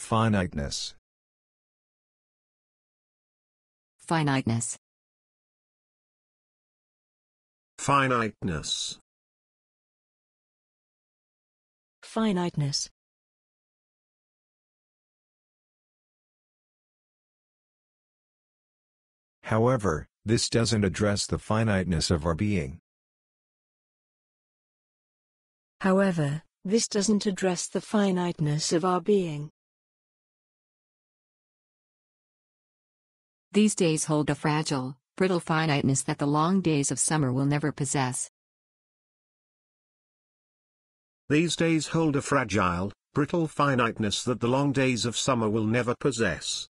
Finiteness. Finiteness. Finiteness. Finiteness. However, this doesn't address the finiteness of our being. However, this doesn't address the finiteness of our being. These days hold a fragile, brittle finiteness that the long days of summer will never possess. These days hold a fragile, brittle finiteness that the long days of summer will never possess.